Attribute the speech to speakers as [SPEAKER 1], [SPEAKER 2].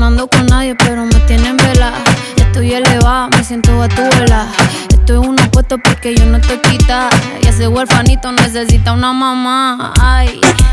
[SPEAKER 1] no ando con nadie, pero me tienen vela. Ya estoy elevada, me siento Gatúbela. Estoy en uno puesto porque yo no te quita. Y ese huerfanito necesita una mamá. Ay.